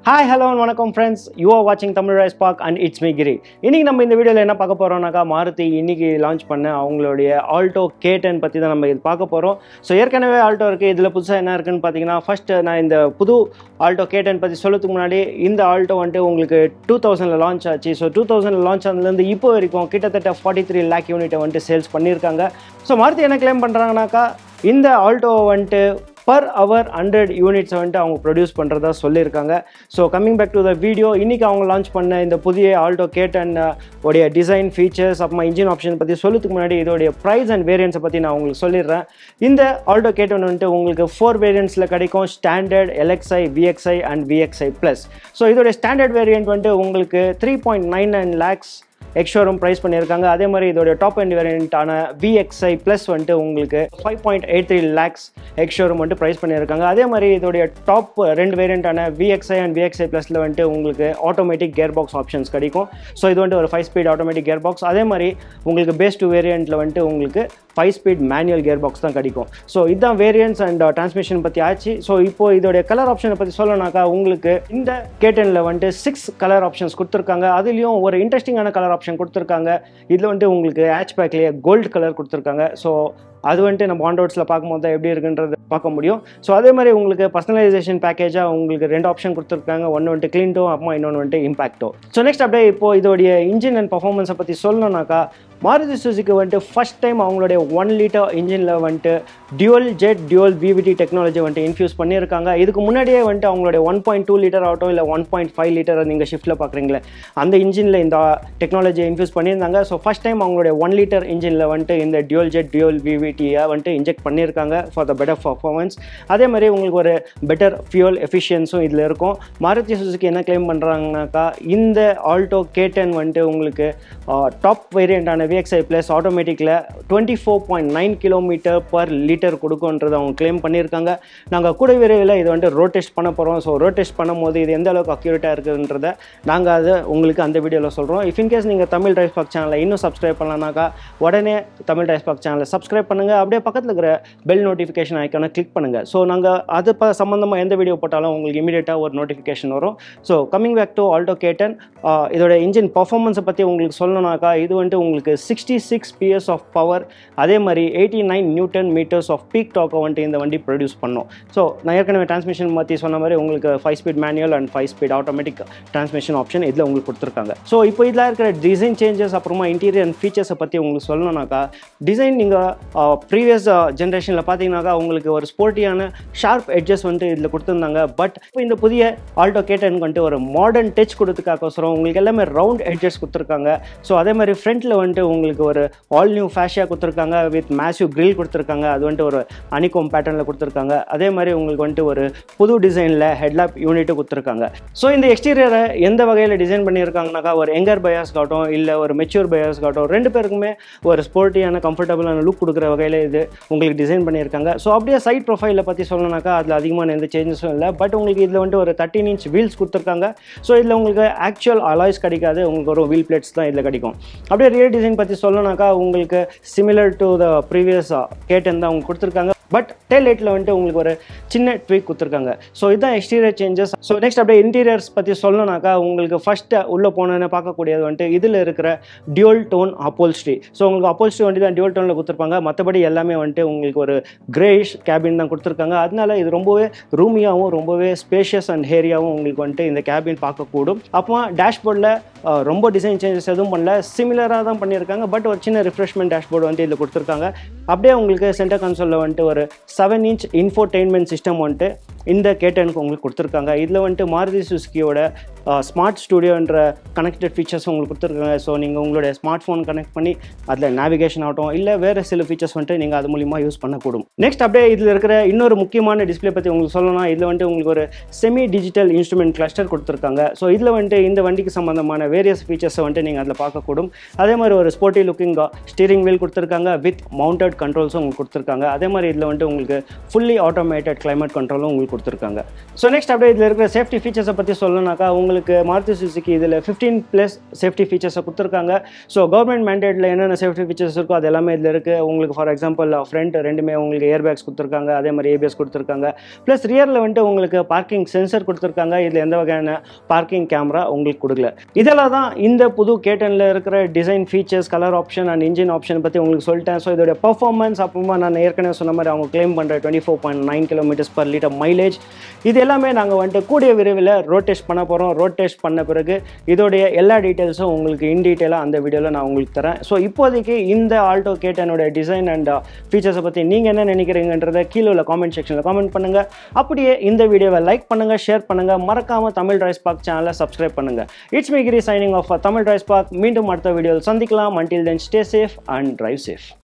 Hi, hello and welcome friends. You are watching DriveSpark and it's me Giri. இன்னைக்கு நம்ம இந்த வீடியோல என்ன பார்க்க போறோம்னாக்கா மாருதி இன்னைக்கு லான்ச் பண்ண அவங்களுடைய Alto K10 பத்தி தான் நம்ம இது பார்க்க போறோம். சோ ஏற்கனவே Alto இருக்கு. இதுல புதுசா என்ன இருக்குன்னு பாத்தீங்கன்னா ஃபர்ஸ்ட் நான் இந்த புது Alto K10 பத்தி சொல்றதுக்கு முன்னாடி இந்த Alto வந்து உங்களுக்கு 2000ல லான்ச் ஆச்சு. சோ 2000ல லான்ச் ஆனதுல இருந்து இப்போ வரைக்கும் கிட்டத்தட்ட 43 lakh யூனிட் வந்து சேல்ஸ் பண்ணிருக்காங்க. சோ மாருதி என்ன கிளைம் பண்றாங்கனாக்கா இந்த Alto வந்து per hour 100 units வந்து அவங்க ப்ரொடியூஸ் பண்ணுறதா சொல்லியிருக்காங்க. So coming back to the video, இன்றைக்கி அவங்க லான்ச் பண்ண இந்த புதிய Alto K10 உடைய டிசைன் ஃபீச்சர்ஸ் அப்புறமா இன்ஜின் ஆப்ஷன் பற்றி சொல்லுறதுக்கு முன்னாடி இதோடைய ப்ரைஸ் அண்ட் வேரியன்ஸை பற்றி நான் உங்களுக்கு சொல்லிடுறேன். இந்த Alto K10 வந்துட்டு உங்களுக்கு 4 வேரியன்ட்ஸில் கிடைக்கும். Standard, LXI, VXI and VXI plus. So இதோடைய ஸ்டாண்டர்ட் வேரியன்ட் வந்துட்டு உங்களுக்கு 3.99 lakhs எக்ஸ்ஷோரூம் ப்ரைஸ் பண்ணியிருக்காங்க. அதே மாதிரி இதோட டாப் எண்ட் வேரியண்ட்டான VXI ப்ளஸ் வந்துட்டு உங்களுக்கு 5.83 lakhs எக்ஸ்ஷோரூம் வந்துட்டு ப்ரைஸ் பண்ணியிருக்காங்க. அதே மாதிரி இதோடைய டாப் ரெண்டு வேரியண்ட்டான VXI அண்ட் VXI ப்ளஸில் வந்துட்டு உங்களுக்கு ஆட்டோமேட்டிக் கியர் பாக்ஸ் ஆப்ஷன்ஸ் கிடைக்கும். ஸோ இது வந்துட்டு ஒரு 5 ஸ்பீட் ஆட்டோமேட்டிக் கியர் பாக்ஸ். அதே மாதிரி உங்களுக்கு பேஸ் 2 வேரியண்ட்டில் வந்துட்டு உங்களுக்கு 5 ஸ்பீட் மேனுவல் கியர் பாக்ஸ் தான் கிடைக்கும். ஸோ இதுதான் வேரியன்ட்ஸ் அண்ட் டிரான்ஸ்மிஷன் பற்றி ஆச்சு. ஸோ இப்போ இதோடைய கலர் ஆப்ஷனை பற்றி சொல்லணும்னாக்கா உங்களுக்கு இந்த K10ல வந்துட்டு 6 கலர் ஆப்ஷன்ஸ் கொடுத்துருக்காங்க. அதுலேயும் ஒரு இன்ட்ரெஸ்டிங்கான கலர் ஆப்ஷன் கொடுத்துருக்காங்க. இதில் வந்துட்டு உங்களுக்கு ஹேட்ச்பேக்லேயே கோல்டு கலர் கொடுத்துருக்காங்க. ஸோ அது வந்துட்டு நம்ம ஆன் ரோட்ஸில் பார்க்கும்போது தான் எப்படி இருக்குன்றது பார்க்க முடியும். ஸோ அதே மாதிரி உங்களுக்கு பர்சனலைசேஷன் பேக்கேஜாக உங்களுக்கு 2 ஆப்ஷன் கொடுத்துருக்காங்க. ஒன்று வந்துட்டு கிளீன்டோ, அப்புறமா இன்னொன்று வந்துட்டு இம்பாக்டோ. ஸோ நெக்ஸ்ட் அப்படியே இப்போ இதோடைய இன்ஜின் அண்ட் பர்ஃபார்மன்ஸை பற்றி சொல்லணும்னாக்கா மாருதி சுசுகி வந்துட்டு ஃபர்ஸ்ட் டைம் அவங்களுடைய 1 liter இன்ஜினில் வந்துட்டு Dual-jet VVT டெக்னாலஜி வந்துட்டு இன்ஃபியூஸ் பண்ணியிருக்காங்க. இதுக்கு முன்னாடியே வந்துட்டு அவங்களுடைய 1.2 liter ஆகட்டும் இல்லை 1.5 liter நீங்கள் ஷிஃப்ட்டில் பார்க்குறீங்களே அந்த இன்ஜினில் இந்த டெக்னாலஜியை இன்ஃபியூஸ் பண்ணியிருந்தாங்க. ஸோ ஃபர்ஸ்ட் டைம் அவங்களுடைய 1 liter இன்ஜினில் வந்துட்டு இந்த Dual-jet VVT-யை வந்துட்டு இன்ஜெக்ட் பண்ணியிருக்காங்க ஃபார் த பெட்டர் பர்ஃபார்மன்ஸ். அதே மாதிரி உங்களுக்கு ஒரு பெட்டர் ஃபியூல் எஃபிஷியன்ஸும் இதில் இருக்கும். மாருதி சுசுகி என்ன கிளைம் பண்ணுறாங்கனாக்கா இந்த Alto K10 வந்துட்டு உங்களுக்கு டாப் வேரியண்டான VXI ப்ளஸ் ஆட்டோமேட்டிக்கில் 24.9 km/L கொடுக்கும்ன்றது அவங்க கிளைம் பண்ணியிருக்காங்க. நாங்கள் கூட விரைவில் இதை வந்துட்டு ரோட் டெஸ்ட் பண்ண போகிறோம். ஸோ ரோட் டெஸ்ட் பண்ணும்போது இது எந்த அளவுக்கு அக்யூரேட்டாக இருக்குன்றதை நாங்கள் அதை உங்களுக்கு அந்த வீடியோவில் சொல்கிறோம். இஃப் இன்கேஸ் நீங்கள் தமிழ் DriveSpark சேனலை இன்னும் சப்ஸ்கிரைப் பண்ணலாம்னாக்கா உடனே தமிழ் DriveSpark சேனலை சப்ஸ்கிரைப் பண்ணுங்கள். அப்படியே பக்கத்தில் இருக்கிற பெல் நோட்டிஃபிகேஷன் ஐக்கானை கிளிக் பண்ணுங்கள். ஸோ நாங்கள் அது சம்மந்தமாக எந்த வீடியோ போட்டாலும் உங்களுக்கு இமீடியட்டாக ஒரு நோட்டிஃபிகேஷன் வரும். So coming back to Alto K10, இதோட இன்ஜின் பர்ஃபார்மன்ஸை பற்றி உங்களுக்கு சொல்லணும்னாக்கா இது வந்துட்டு உங்களுக்கு 66 PS ஆஃப் பவர், அதே மாதிரி 89 Nm ஆஃப் பீக் டாக்கை வந்துட்டு இந்த வண்டி ப்ரொடியூஸ் பண்ணோம். ஸோ நான் ஏற்கனவே டிரான்ஸ்மிஷன் பற்றி சொன்ன மாதிரி உங்களுக்கு 5 speed manual and 5 speed automatic transmission option இதில் உங்களுக்கு கொடுத்துருக்காங்க. ஸோ இப்போ இதில் இருக்கிற டிசைன் சேஞ்சஸ் அப்புறமா இன்டீரியர் அண்ட் ஃபீச்சர்ஸை பற்றி உங்களுக்கு சொல்லணும்னாக்கா டிசைன் நீங்கள் ப்ரீவியஸ் ஜென்ரேஷனில் பார்த்தீங்கன்னாக்கா உங்களுக்கு ஒரு ஸ்போர்ட்டியான ஷார்ப் எட்ஜஸ் வந்துட்டு இதில் கொடுத்துருந்தாங்க. பட் இப்போ இந்த புதிய Alto K10 வந்துட்டு ஒரு மாடர்ன் டச் கொடுத்துக்காக்கோசரம் உங்களுக்கு எல்லாமே ரவுண்ட் எட்ஜஸ் கொடுத்துருக்காங்க. ஸோ அதே மாதிரி ஃப்ரண்ட்டில் வந்துட்டு உங்களுக்கு ஒரு ஆல் நியூ ஃபேஷியாக கொடுத்துருக்காங்க வித் மேசிவ் கிரில் கொடுத்துருக்காங்க. அது வந்துட்டு ஒரு அனிகோம் பேட்டர்னில் கொடுத்துருக்காங்க. அதே மாதிரி உங்களுக்கு வந்துட்டு ஒரு புது டிசைனில் ஹெட்லாப் யூனிட்டு கொடுத்துருக்காங்க. ஸோ இந்த எக்ஸ்டீரியரை எந்த வகையில் டிசைன் பண்ணியிருக்காங்கனாக்கா ஒரு யங்கர் பயாஸ் காட்டும் இல்லை ஒரு மெச்சூர் பயாஸ் காட்டும் ரெண்டு பேருக்குமே ஒரு ஸ்போர்ட்டியான கம்ஃபர்டபுளான லுக் கொடுக்குற வகையில் இது உங்களுக்கு டிசைன் பண்ணியிருக்காங்க. ஸோ அப்படியே சைட் ப்ரொஃபைலை பற்றி சொல்லணும்னாக்கா அதில் அதிகமான எந்த சேஞ்சஸும் இல்லை. பட் உங்களுக்கு இதில் வந்துட்டு ஒரு 13 inch வீல்ஸ் கொடுத்துருக்காங்க. ஸோ இதில் உங்களுக்கு ஆக்சுவல் அலாய்ஸ் கிடைக்காது, உங்களுக்கு ஒரு வீல் பிளேட்ஸ் தான் இதில் கிடைக்கும். அப்படியே ரியர் டிசைன் பற்றி சொல்லணும்னாக்கா உங்களுக்கு similar to the previous K10 தான் அவங்க கொடுத்துருக்காங்க. பட் டெயில் லைட்டில் வந்துட்டு உங்களுக்கு ஒரு சின்ன ட்வீக் கொடுத்துருக்காங்க. ஸோ இதுதான் எக்ஸ்டீரியர் சேஞ்சஸ். ஸோ நெக்ஸ்ட் அப்படியே இன்டீரியர்ஸ் பற்றி சொல்லணும்னாக்கா உங்களுக்கு ஃபஸ்ட்டு உள்ளே போனோன்னு பார்க்கக்கூடியது வந்துட்டு இதில் இருக்கிற டியூல் டோன் அப்போல்ஸ்ட்ரி. ஸோ உங்களுக்கு அப்போல்ஸ்ட்ரி வந்துட்டு தான் டியூல் டோனில் கொடுத்துருப்பாங்க. மற்றபடி எல்லாமே வந்துட்டு உங்களுக்கு ஒரு கிரேஷ் கேபின் தான் கொடுத்துருக்காங்க. அதனால இது ரொம்பவே ரூமியாகவும் ரொம்பவே ஸ்பேஷியஸ் அண்ட் ஹேரியாகவும் உங்களுக்கு வந்துட்டு இந்த கேபின் பார்க்கக்கூடும். அப்புறமா டேஷ்போர்டில் ரொம்ப டிசைன் சேஞ்சஸ் எதுவும் பண்ணல, சிமிலராக தான் பண்ணியிருக்காங்க. பட் ஒரு சின்ன ரிஃப்ரெஷ்மெண்ட் டேஷ்போர்டு வந்துட்டு இதில் கொடுத்துருக்காங்க. அப்படியே உங்களுக்கு சென்டர் கன்சோலில் வந்துட்டு ஒரு 7 inch இன்ஃபோடெயின்மெண்ட் சிஸ்டம் வந்துட்டு இந்த K10க்கு உங்களுக்கு கொடுத்துருக்காங்க. இதில் வந்துட்டு மாருதி சுசுகியோட ஸ்மார்ட் ஸ்டுடியோன்ற கனெக்டட் ஃபீச்சர்ஸ் உங்களுக்கு கொடுத்துருக்காங்க. ஸோ நீங்கள் உங்களுடைய ஸ்மார்ட் ஃபோன் கனெக்ட் பண்ணி அதில் நேவிகேஷன் ஆகட்டும் இல்லை வேறு சில ஃபீச்சர்ஸ் வந்துட்டு நீங்கள் அது மூலிமா யூஸ் பண்ணக்கூடும். நெக்ஸ்ட் அப்படியே இதில் இருக்கிற இன்னொரு முக்கியமான டிஸ்பிளே பற்றி உங்களுக்கு சொல்லணும். இதில் வந்துட்டு உங்களுக்கு ஒரு செமி டிஜிட்டல் இன்ஸ்ட்ருமெண்ட் கிளஸ்டர் கொடுத்துருக்காங்க. ஸோ இதில் வந்துட்டு இந்த வண்டிக்கு சம்மந்தமான வேரியஸ் ஃபீச்சர்ஸை வந்துட்டு நீங்கள் அதில் பார்க்கக்கூடும். அதே மாதிரி ஒரு ஸ்போர்ட்டி லுக்கிங் ஸ்டீரிங் வீல் கொடுத்துருக்காங்க வித் மவுண்டட் கண்ட்ரோல்ஸும் உங்களுக்கு கொடுத்துருக்காங்க. அதே மாதிரி இதில் வந்துட்டு உங்களுக்கு ஃபுல்லி ஆட்டோமேட்டட் கிளைமேட் கண்ட்ரோலும் உங்களுக்கு கொடுத்துருக்காங்க. ஸோ நெக்ஸ்ட் அப்படியே இதில் இருக்கிற சேஃப்டி ஃபீச்சர்ஸை பற்றி சொல்லணும்னாக்கா உங்களுக்கு மாருதி சுசுகி இதில் 15+ சேஃப்டி ஃபீச்சர்ஸை கொடுத்துருக்காங்க. ஸோ கவர்மெண்ட் மேண்டேட்டில் என்னென்ன சேஃப்டி ஃபீச்சர்ஸ் இருக்கோ அது எல்லாமே இதில் இருக்குது. உங்களுக்கு ஃபார் எக்ஸாம்பிள் ஃப்ரண்ட் ரெண்டுமே உங்களுக்கு ஏர் பேக்ஸ் கொடுத்துருக்காங்க, அதே மாதிரி ஏபிஎஸ் கொடுத்துருக்காங்க. ப்ளஸ் ரியரில் வந்துட்டு உங்களுக்கு பார்க்கிங் சென்சர் கொடுத்துருக்காங்க. இதில் எந்த வகையான பார்க்கிங் கேமரா உங்களுக்கு கொடுக்கல. இதெல்லாம் தான் இந்த புது K10ல இருக்கிற design features, colour option and engine option பற்றி உங்களுக்கு சொல்லிட்டேன். ஸோ இதோட பர்ஃபார்மன்ஸ் அப்புறமா நான் ஏற்கனவே சொன்ன மாதிரி அவங்க கிளைம் பண்ணுற 24.9 km/L மைலேஜ் இது எல்லாமே நாங்கள் வந்துட்டு கூடிய விரைவில் ரோட் டெஸ்ட் பண்ண போகிறோம். ரோட் டெஸ்ட் பண்ண பிறகு இதோடைய எல்லா டீட்டெயில்ஸும் உங்களுக்கு இன் டீட்டெயிலாக அந்த வீடியோவில் நான் உங்களுக்கு தரேன். ஸோ இப்போதைக்கு இந்த ஆல்டோ K10 டிசைன் அண்ட் ஃபீச்சர்ஸை பற்றி நீங்கள் என்ன நினைக்கிறீங்கன்றதை கீழே உள்ள காமெண்ட் செக்ஷனில் காமெண்ட் பண்ணுங்கள். அப்படியே இந்த வீடியோவை லைக் பண்ணுங்கள், ஷேர் பண்ணுங்கள், மறக்காமல் தமிழ் DriveSpark சேனலை சப்ஸ்கிரைப் பண்ணுங்கள். It's me Giri signing off Tamil DriveSpark. மீண்டும் அடுத்த வீடியோவில் சந்திக்கலாம். Until then, stay safe and drive safe.